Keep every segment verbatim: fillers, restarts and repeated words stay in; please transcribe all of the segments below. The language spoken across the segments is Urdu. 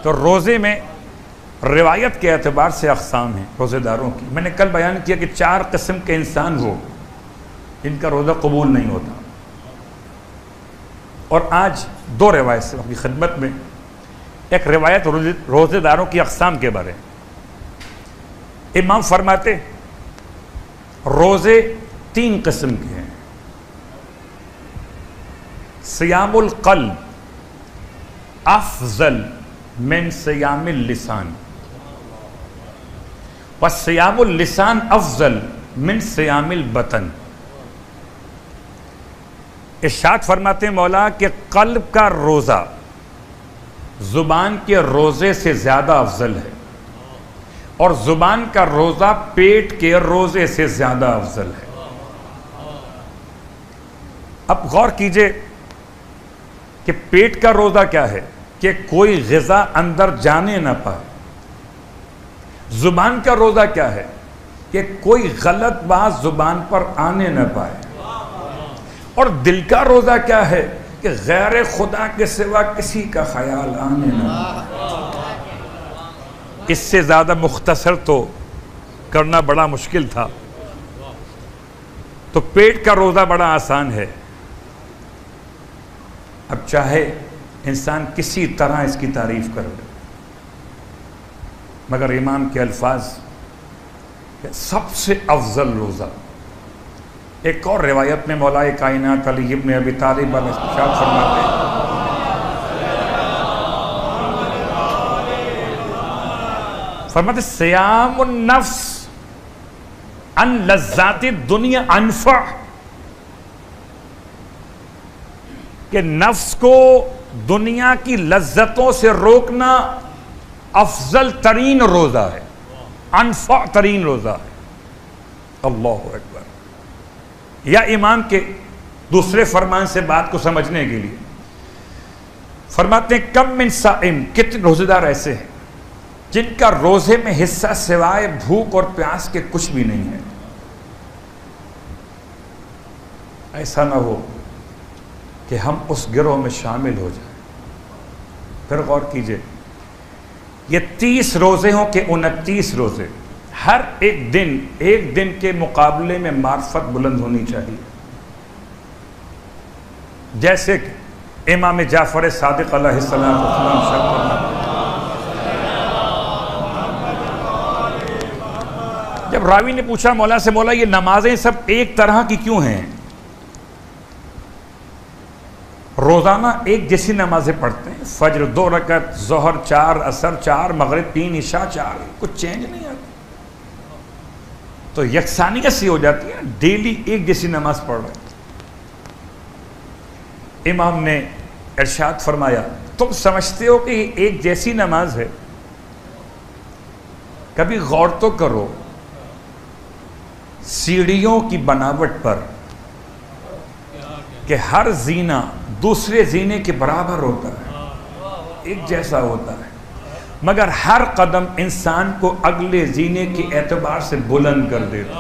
تو روزے میں روایت کے اعتبار سے اقسام ہیں روزے داروں کی. میں نے کل بیان کیا کہ چار قسم کے انسان ہو جن کا روزہ قبول نہیں ہوتا. اور آج دو روایت سے اپنی خدمت میں. ایک روایت روزے داروں کی اقسام کے بارے. امام فرماتے روزے تین قسم کے ہیں. صیام القلب افضل من صیام اللسان وصیام اللسان افضل من صیام البطن. ارشاد فرماتے ہیں مولا کہ قلب کا روزہ زبان کے روزے سے زیادہ افضل ہے اور زبان کا روزہ پیٹ کے روزے سے زیادہ افضل ہے. اب غور کیجئے کہ پیٹ کا روزہ کیا ہے کہ کوئی غذا اندر جانے نہ پائے. زبان کا روزہ کیا ہے کہ کوئی غلط بات زبان پر آنے نہ پائے. اور دل کا روزہ کیا ہے کہ غیر خدا کے سوا کسی کا خیال آنے نہ پائے. اس سے زیادہ مختصر تو کرنا بڑا مشکل تھا. تو پیٹ کا روزہ بڑا آسان ہے. اب چاہے انسان کسی طرح اس کی تعریف کر لے مگر امام کے الفاظ سب سے افضل روزہ. ایک اور روایت میں مولا کائنات علی ابن ابی طالب ارشاد فرماتے ہیں فرماتے صیام النفس ان لذات الدنیا انفع. کہ نفس کو دنیا کی لذتوں سے روکنا افضل ترین روزہ ہے, انفع ترین روزہ ہے. اللہ اکبر. یا امام کے دوسرے فرمان سے بات کو سمجھنے کے لیے فرماتے ہیں کم من صائم, کتنے روزے دار ایسے ہیں جن کا روزے میں حصہ سوائے بھوک اور پیاس کے کچھ بھی نہیں ہے. ایسا نہ ہو کہ ہم اس گروہ میں شامل ہو جائیں. پھر غور کیجئے یہ تیس روزے ہوں کہ انتیس روزے, ہر ایک دن ایک دن کے مقابلے میں معرفت بلند ہونی چاہیے. جیسے کہ امام جعفر صادق علیہ السلام جب راوی نے پوچھا مولا سے مولا یہ نمازیں سب ایک طرح کی کیوں ہیں, روزانہ ایک جیسی نمازیں پڑھتے ہیں, فجر دو رکعت, ظہر چار, عصر چار, مغرب تین, عشاء چار, کچھ چینج نہیں آتا. تو یکسانیت سی ہو جاتی ہے, ڈیلی ایک جیسی نماز پڑھ رہے. امام نے ارشاد فرمایا تم سمجھتے ہو کہ یہ ایک جیسی نماز ہے, کبھی غور تو کرو سیڑھیوں کی بناوٹ پر کہ ہر زینہ دوسرے زینے کے برابر ہوتا ہے, ایک جیسا ہوتا ہے, مگر ہر قدم انسان کو اگلے زینے کے اعتبار سے بلند کر دیتا.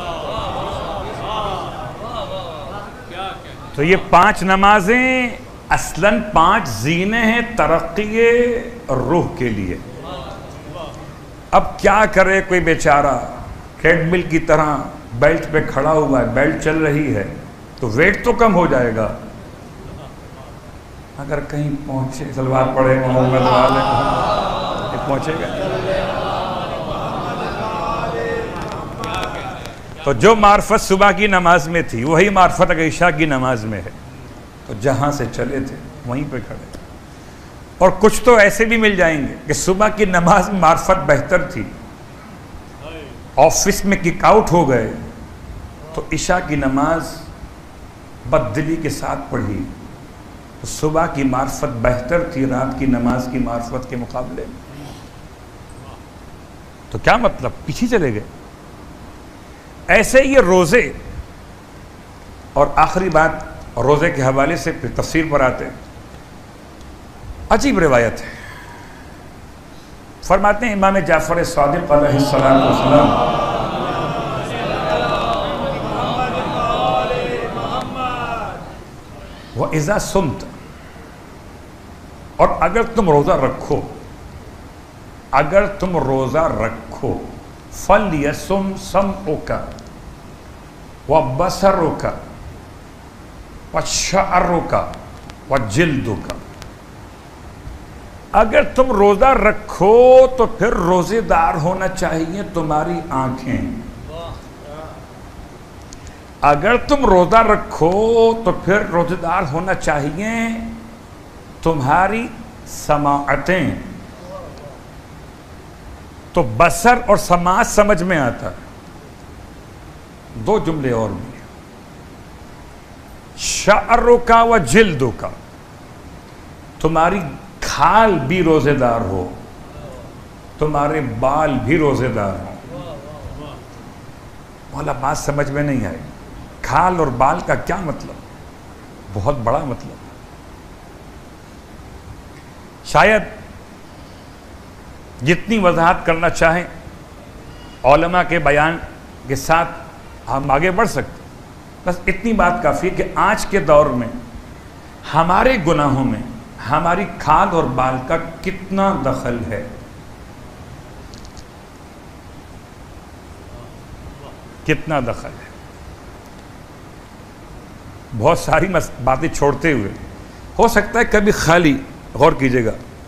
تو یہ پانچ نمازیں اصلاً پانچ زینے ہیں ترقی روح کے لیے. اب کیا کرے کوئی بیچارہ ٹریڈ مل کی طرح بیلٹ پہ کھڑا ہوا ہے, بیلٹ چل رہی ہے تو ویٹ تو کم ہو جائے گا, اگر کہیں پہنچے سلوات پڑھے محمد والے پہنچے گا. تو جو معرفت صبح کی نماز میں تھی وہی معرفت اگر عشاء کی نماز میں ہے تو جہاں سے چلے تھے وہیں پہ کھڑے. اور کچھ تو ایسے بھی مل جائیں گے کہ صبح کی نماز میں معرفت بہتر تھی, آفس میں کک آؤٹ ہو گئے تو عشاء کی نماز بددلی کے ساتھ پڑھی, تو صبح کی معرفت بہتر تھی رات کی نماز کی معرفت کے مقابلے میں. تو کیا مطلب, پیچھے چلے گئے. ایسے یہ روزے, اور آخری بات روزے کے حوالے سے پھر تفسیر پر آتے ہیں. عجیب روایت ہے, فرماتے ہیں امام جعفر صادق علیہ السلام وَإِذَا صُمْتَ, اور اگر تم روزہ رکھو اگر تم روزہ رکھو فَلْيَسُمْ سَمْعُكَ وَبَصَرُكَ وَشَعْرُكَ وَجِلْدُكَ، اگر تم روزہ رکھو تو پھر روزے دار ہونا چاہیے تمہاری آنکھیں، اگر تم روزہ رکھو تو پھر روزے دار ہونا چاہیے تمہاری سماعتیں۔ تو بصر اور سماعت سمجھ میں آتا ہے، دو جملے اور بھی، شعرک و جلدک، تمہاری کھال بھی روزے دار ہو، تمہارے بال بھی روزے دار ہو۔ مولا بات سمجھ میں نہیں آئی، کھال اور بال کا کیا مطلب؟ بہت بڑا مطلب۔ شاید جتنی وضاحت کرنا چاہیں علماء کے بیان کے ساتھ ہم آگے بڑھ سکتے، بس اتنی بات کافی کہ آج کے دور میں ہمارے گناہوں میں ہماری کھال اور بال کا کتنا دخل ہے، کتنا دخل ہے۔ بہت ساری باتیں چھوڑتے ہوئے ہو سکتا ہے کبھی خالی غور کیجئے گا،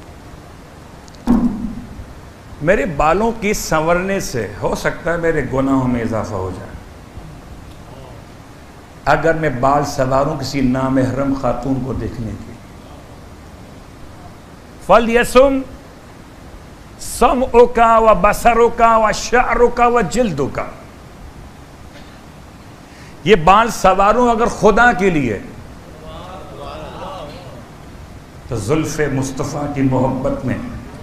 میرے بالوں کی سنورنے سے ہو سکتا ہے میرے گناہوں میں اضافہ ہو جائے۔ اگر میں بال سنواروں کسی نامحرم خاتون کو دیکھنے کی، فَلْيَسُمْ سَمْعُكَ وَبَصَرُكَ وَشَعْرُكَ وَجِلْدُكَ، یہ بال سنواروں اگر خدا کے لیے تو زلف مصطفیٰ کی محبت میں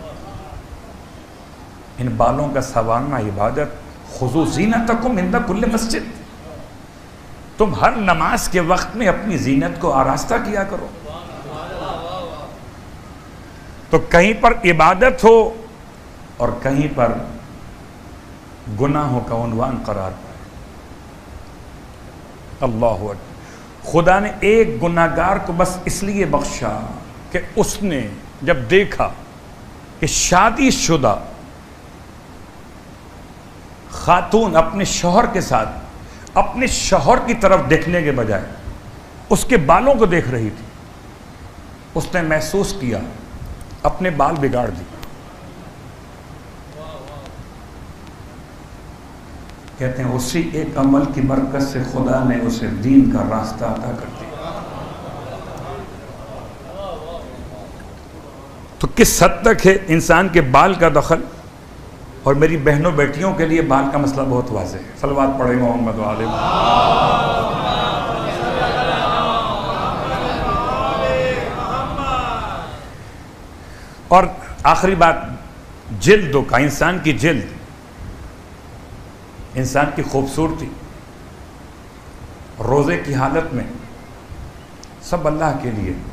ان بالوں کا سنوارنا عبادت۔ خُذُوا زِینَتَکُمْ عِنْدَ کُلِّ مسجد، تم ہر نماز کے وقت میں اپنی زینت کو آراستہ کیا کرو، تو کہیں پر عبادت ہو اور کہیں پر گناہوں کا عنوان قرار پائے۔ اللہ اکبر۔ خدا نے ایک گناہگار کو بس اس لیے بخشا کہ اس نے جب دیکھا کہ شادی شدہ خاتون اپنے شوہر کے ساتھ اپنے شوہر کی طرف دیکھنے کے بجائے اس کے بالوں کو دیکھ رہی تھی، اس نے محسوس کیا اپنے بال بگاڑ دی۔ کہتے ہیں اسی ایک عمل کی برکت سے خدا نے اسے دین کا راستہ عطا کر دیا۔ تو کس حد تک ہے انسان کے بال کا دخل؟ اور میری بہنوں بیٹیوں کے لیے بال کا مسئلہ بہت واضح ہے۔ صلوات پڑھیں محمد و آل محمد۔ اور آخری بات جلدوں کا، انسان کی جلد، انسان کی خوبصورتی روزے کی حالت میں سب اللہ کے لیے